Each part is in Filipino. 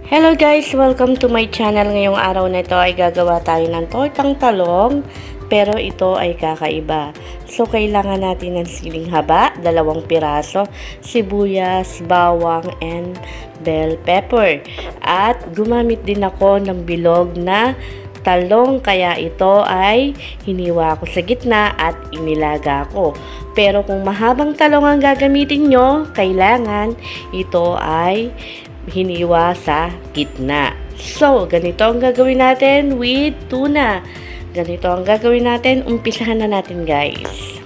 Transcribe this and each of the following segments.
Hello guys! Welcome to my channel. Ngayong araw na ito ay gagawa tayo ng tortang talong, pero ito ay kakaiba. So, kailangan natin ng siling haba, 2 piraso, sibuyas, bawang, and bell pepper. At gumamit din ako ng bilog na talong, kaya ito ay hiniwa ko sa gitna at inilaga ko. Pero kung mahabang talong ang gagamitin nyo, kailangan ito ay hiniwa sa gitna. So, ganito ang gagawin natin with tuna. Ganito ang gagawin natin. Umpisahan na natin, guys.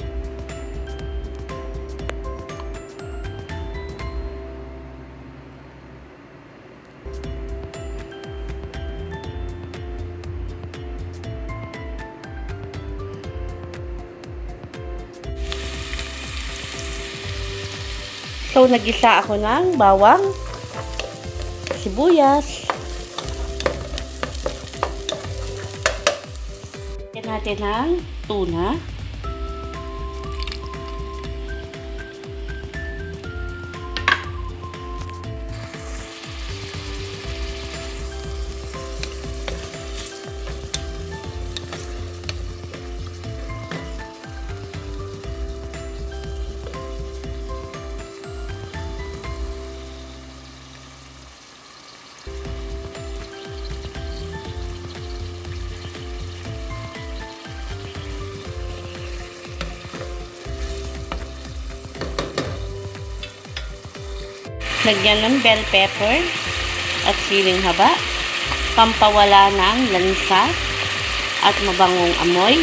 So, nag-isa ako ng bawang, sibuyas. Lagyan natin ng tuna. Lagyan ng bell pepper at siling haba, pampawala ng lansa at mabangong amoy.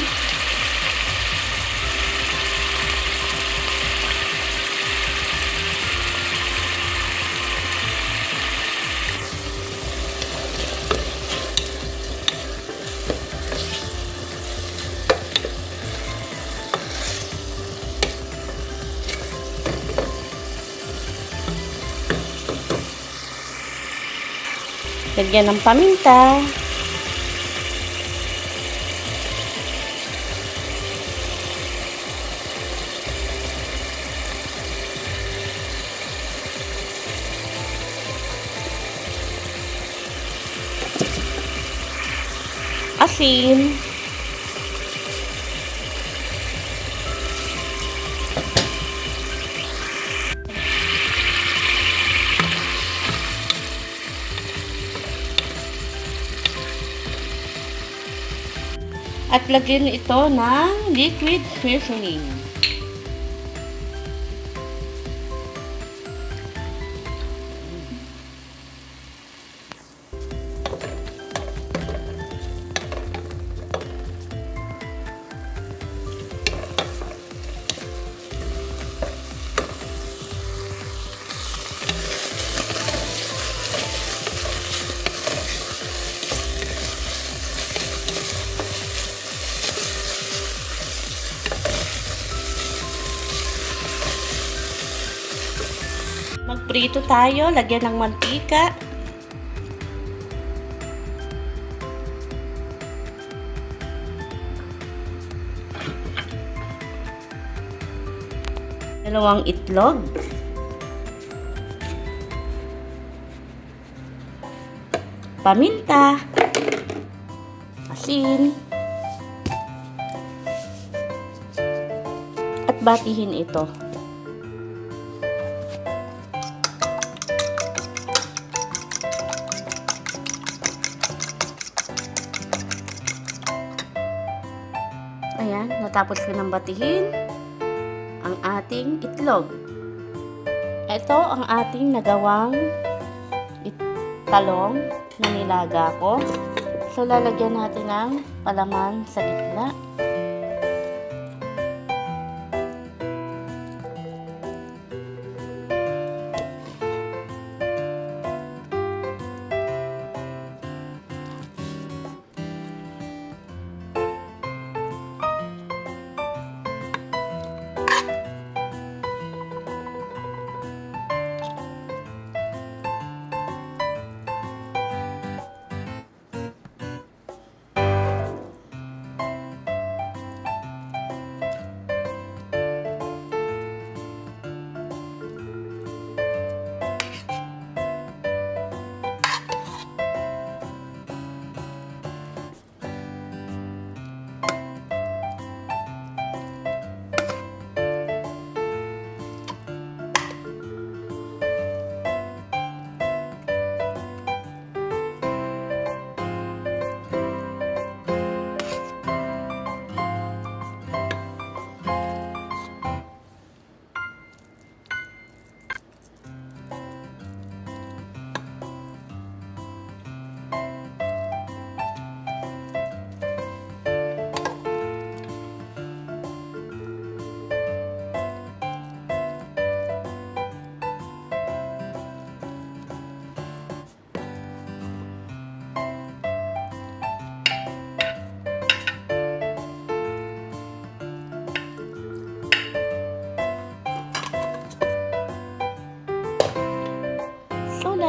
Lagyan ng paminta. Asin. At lagyan ito ng liquid seasoning. Magprito tayo, lagyan ng mantika. Dalawang itlog. Paminta. Asin. At batihin ito. Ayan, natapos ko ng batihin ang ating itlog. Ito ang ating nagawang talong na nilaga ko. So, lalagyan natin ng palaman sa gitna.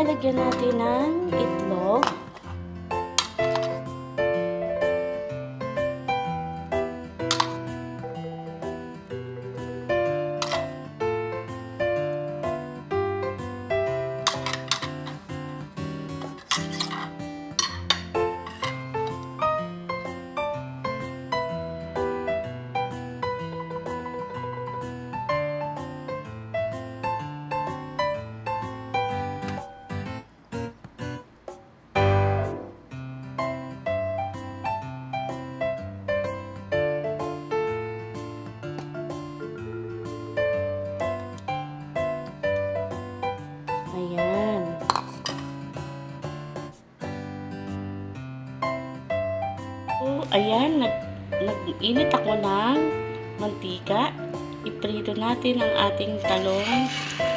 lalagyan natin ng itlog. Ayan. So, ayan, nag-init ako ng mantika. Iprito natin ang ating talong